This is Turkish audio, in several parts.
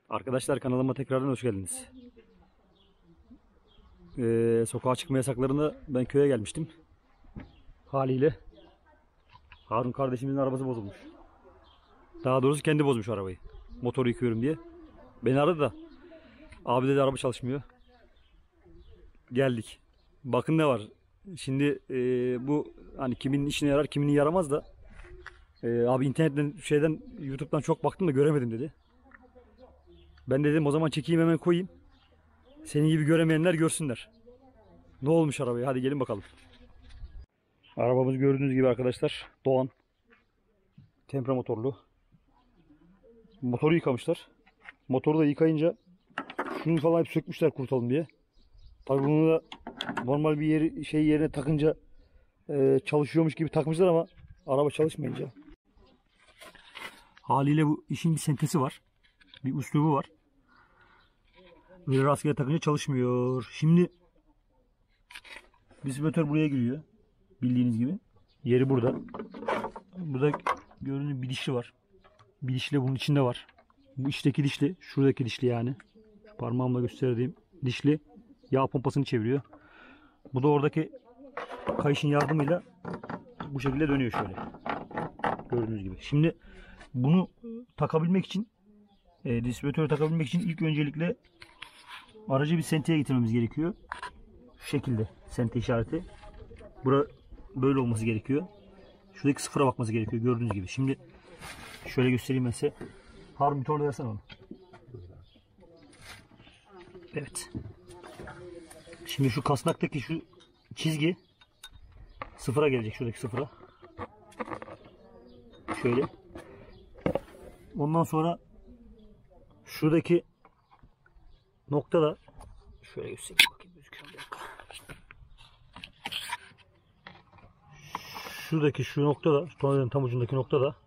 Arkadaşlar kanalıma tekrardan hoş geldiniz. Sokağa çıkma yasaklarında ben köye gelmiştim. Haliyle Harun kardeşimizin arabası bozulmuş. Daha doğrusu kendi bozmuş arabayı. Motoru yıkıyorum diye. Beni aradı da. Abi dedi araba çalışmıyor. Geldik. Bakın ne var. Şimdi bu hani kimin işine yarar kiminin yaramaz da. Abi internetten YouTube'dan çok baktım da göremedim dedi. Ben dedim o zaman çekeyim hemen koyayım. Senin gibi göremeyenler görsünler. Ne olmuş arabaya? Hadi gelin bakalım. Arabamız gördüğünüz gibi arkadaşlar. Doğan. Tempra motorlu. Motoru yıkamışlar. Motoru da yıkayınca şunu falan hep sökmüşler kurtulalım diye. Tabii bunu da normal bir yerine takınca çalışıyormuş gibi takmışlar ama araba çalışmayınca. Haliyle bu işin bir sentezi var. Bir üslubu var. Böyle rastgele takınca çalışmıyor. Şimdi distribütör buraya giriyor. Bildiğiniz gibi. Yeri burada. Burada gördüğünüz bir dişli var. Bir dişli bunun içinde var. Bu içteki dişli, şuradaki dişli yani. Parmağımla gösterdiğim dişli yağ pompasını çeviriyor. Bu da oradaki kayışın yardımıyla bu şekilde dönüyor şöyle. Gördüğünüz gibi. Şimdi bunu takabilmek için, distribütörü takabilmek için ilk öncelikle aracı bir senteye getirmemiz gerekiyor. Şu şekilde sente işareti. Bura böyle olması gerekiyor. Şuradaki sıfıra bakması gerekiyor gördüğünüz gibi. Şimdi şöyle göstereyim ben size. Harun bir torna versene onu. Evet. Şimdi şu kasnaktaki şu çizgi sıfıra gelecek. Şuradaki sıfıra. Şöyle. Ondan sonra şuradaki nokta da şöyle göstereyim bakayım gözüküyor mu? Şuradaki şu nokta da, tornavidanın tam ucundaki nokta da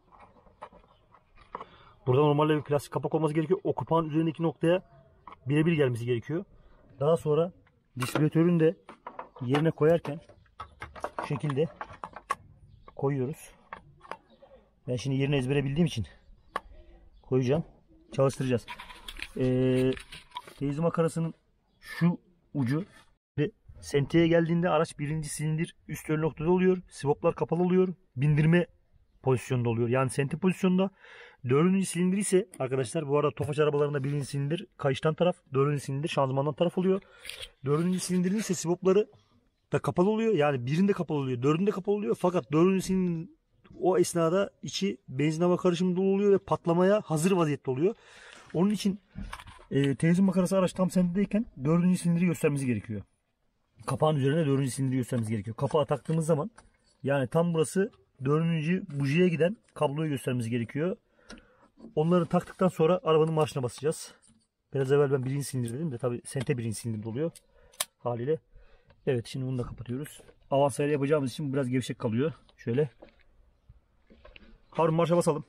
burada normalde bir plastik kapak olması gerekiyor. O kapağın üzerindeki noktaya birebir gelmesi gerekiyor. Daha sonra distribütörün de yerine koyarken bu şekilde koyuyoruz. Ben şimdi yerini ezbere bildiğim için koyacağım. Çalıştıracağız. Teyze makarasının şu ucu senteye geldiğinde araç birinci silindir üst ön noktada oluyor. Sivoplar kapalı oluyor. Bindirme pozisyonda oluyor. Yani sente pozisyonda. Dördüncü silindir ise arkadaşlar bu arada Tofaş arabalarında birinci silindir kayıştan taraf. Dördüncü silindir şanzımandan taraf oluyor. Dördüncü silindirin ise sivopları da kapalı oluyor. Yani birinde kapalı oluyor. Dördünde kapalı oluyor. Fakat dördüncü silindirin o esnada içi benzin hava karışımı dolu oluyor ve patlamaya hazır vaziyette oluyor. Onun için tenzin makarası araç tam sentedeyken dördüncü silindiri göstermemiz gerekiyor. Kapağın üzerine dördüncü silindiri göstermemiz gerekiyor. Kapağı taktığımız zaman yani tam burası dördüncü bujiye giden kabloyu göstermemiz gerekiyor. Onları taktıktan sonra arabanın marşına basacağız. Biraz evvel ben birinci silindir dedim de tabi sente birinci silindir oluyor haliyle. Evet şimdi bunu da kapatıyoruz. Avans ayarı yapacağımız için biraz gevşek kalıyor. Şöyle. Harun marşa basalım.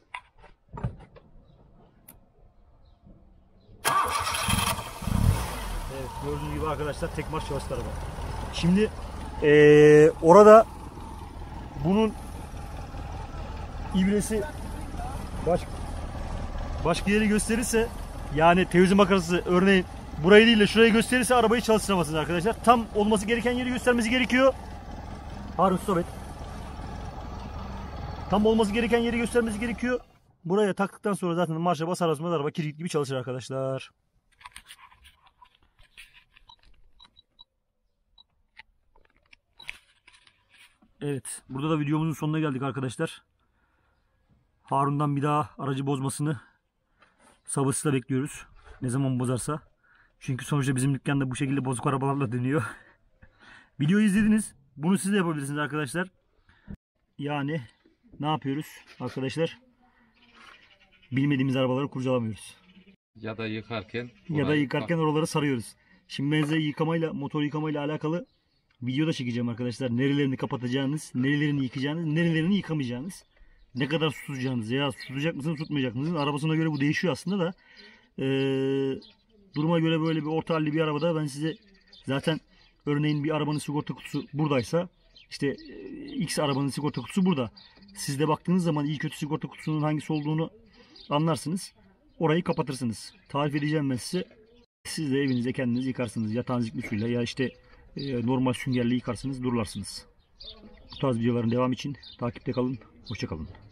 Evet gördüğünüz gibi arkadaşlar tek marş çalıştı araba. Şimdi orada bunun ibresi başka yeri gösterirse yani televizyon makarası örneğin burayı değil de şurayı gösterirse arabayı çalıştıramazsınız arkadaşlar. Tam olması gereken yeri göstermesi gerekiyor. Harun stop et. Tam olması gereken yeri göstermesi gerekiyor. Buraya taktıktan sonra zaten marşa basar basmaz araba kirlik gibi çalışır arkadaşlar. Evet, burada da videomuzun sonuna geldik arkadaşlar. Harun'dan bir daha aracı bozmasını sabırsızla bekliyoruz. Ne zaman bozarsa. Çünkü sonuçta bizim dükkanda bu şekilde bozuk arabalarla dönüyor. Videoyu izlediniz. Bunu siz de yapabilirsiniz arkadaşlar. Yani ne yapıyoruz arkadaşlar? Bilmediğimiz arabaları kurcalamıyoruz. Ya da yıkarken oraları sarıyoruz. Şimdi ben size motor yıkamayla alakalı video da çekeceğim arkadaşlar. Nerelerini kapatacağınız, nerelerini yıkayacağınız, nerelerini yıkamayacağınız. Ne kadar su tutacağınız ya tutacak mısınız tutmayacak mısınız? Arabasına göre bu değişiyor aslında da. Duruma göre böyle bir orta halli bir arabada ben size zaten örneğin bir arabanın sigorta kutusu buradaysa işte X arabanın sigorta kutusu burada. Siz de baktığınız zaman iyi kötü sigorta kutusunun hangisi olduğunu anlarsınız. orayı kapatırsınız. Tarif edeceğim ben size. Siz de evinizde kendiniz yıkarsınız. Ya tanzikli suyla ya işte normal süngerle yıkarsınız, durularsınız. Bu tarz videoların devamı için takipte kalın. Hoşça kalın.